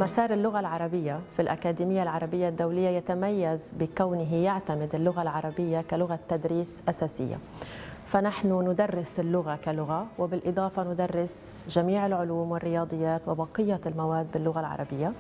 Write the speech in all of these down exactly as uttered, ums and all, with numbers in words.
مسار اللغة العربية في الأكاديمية العربية الدولية يتميز بكونه يعتمد اللغة العربية كلغة تدريس أساسية. فنحن ندرس اللغة كلغة، وبالإضافة ندرس جميع العلوم والرياضيات وبقية المواد باللغة العربية،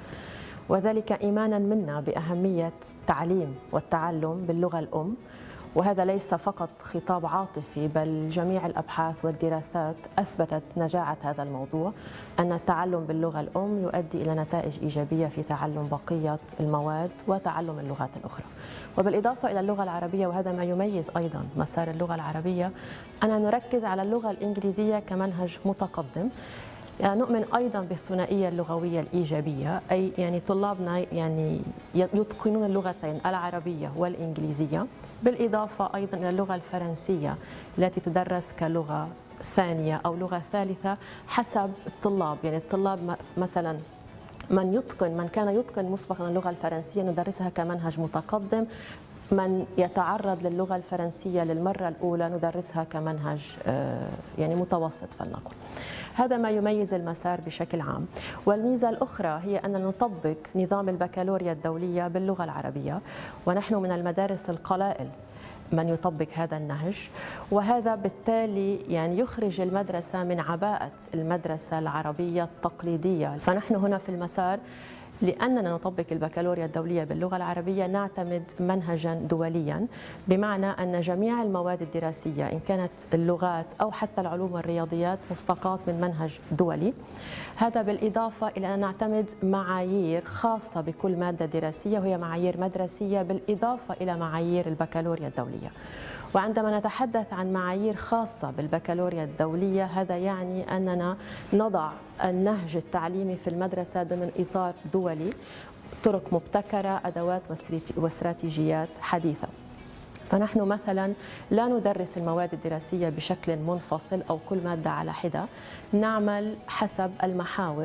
وذلك إيمانا منا بأهمية التعليم والتعلم باللغة الأم. وهذا ليس فقط خطاب عاطفي، بل جميع الأبحاث والدراسات أثبتت نجاعة هذا الموضوع، أن التعلم باللغة الأم يؤدي إلى نتائج إيجابية في تعلم بقية المواد وتعلم اللغات الأخرى. وبالإضافة إلى اللغة العربية، وهذا ما يميز أيضا مسار اللغة العربية، أننا نركز على اللغة الإنجليزية كمنهج متقدم. يعني نؤمن أيضا بالثنائية اللغوية الإيجابية، أي يعني طلابنا يعني يتقنون اللغتين العربية والإنجليزية، بالإضافة أيضا إلى اللغة الفرنسية التي تدرس كلغة ثانية أو لغة ثالثة حسب الطلاب. يعني الطلاب مثلا من يتقن من كان يتقن مسبقا اللغة الفرنسية ندرسها كمنهج متقدم، من يتعرض للغة الفرنسية للمرة الأولى ندرسها كمنهج يعني متوسط فلنقل. هذا ما يميز المسار بشكل عام. والميزة الأخرى هي أن نطبق نظام البكالوريا الدولية باللغة العربية، ونحن من المدارس القلائل من يطبق هذا النهج، وهذا بالتالي يعني يخرج المدرسة من عباءة المدرسة العربية التقليدية. فنحن هنا في المسار لأننا نطبق البكالوريا الدولية باللغة العربية نعتمد منهجا دوليا، بمعنى أن جميع المواد الدراسية إن كانت اللغات أو حتى العلوم والرياضيات مستقاة من منهج دولي. هذا بالإضافة إلى أن نعتمد معايير خاصة بكل مادة دراسية، وهي معايير مدرسية بالإضافة إلى معايير البكالوريا الدولية. وعندما نتحدث عن معايير خاصة بالبكالوريا الدولية، هذا يعني أننا نضع النهج التعليمي في المدرسة ضمن إطار دولي، طرق مبتكرة، أدوات واستراتيجيات حديثة. فنحن مثلا لا ندرس المواد الدراسية بشكل منفصل أو كل مادة على حدة، نعمل حسب المحاور.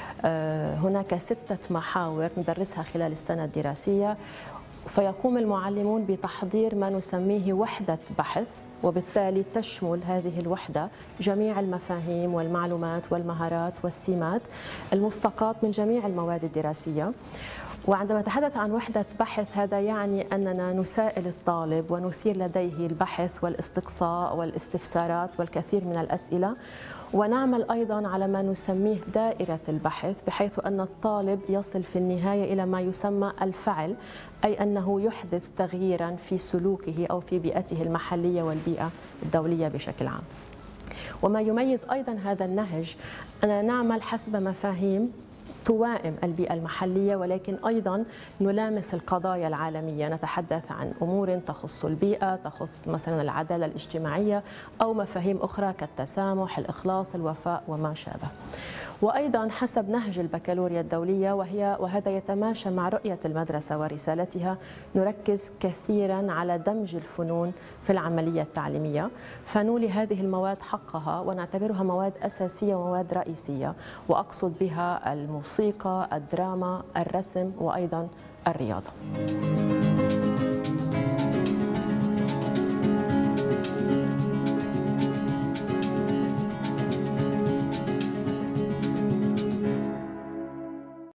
هناك ستة محاور ندرسها خلال السنة الدراسية، فيقوم المعلمون بتحضير ما نسميه وحدة بحث، وبالتالي تشمل هذه الوحدة جميع المفاهيم والمعلومات والمهارات والسمات المستقاة من جميع المواد الدراسية. وعندما نتحدث عن وحدة بحث، هذا يعني أننا نسائل الطالب ونثير لديه البحث والاستقصاء والاستفسارات والكثير من الأسئلة، ونعمل أيضا على ما نسميه دائرة البحث، بحيث أن الطالب يصل في النهاية إلى ما يسمى الفعل، أي أنه يحدث تغييرا في سلوكه أو في بيئته المحلية والبيئة الدولية بشكل عام. وما يميز أيضا هذا النهج أننا نعمل حسب مفاهيم توائم البيئة المحلية، ولكن أيضا نلامس القضايا العالمية، نتحدث عن أمور تخص البيئة، تخص مثلا العدالة الاجتماعية أو مفاهيم أخرى كالتسامح، الإخلاص، الوفاء وما شابه. وأيضا حسب نهج البكالوريا الدولية، وهي وهذا يتماشى مع رؤية المدرسة ورسالتها، نركز كثيرا على دمج الفنون في العملية التعليمية، فنولي هذه المواد حقها ونعتبرها مواد أساسية ومواد رئيسية، وأقصد بها الموسيقى، الدراما، الرسم، وأيضا الرياضة.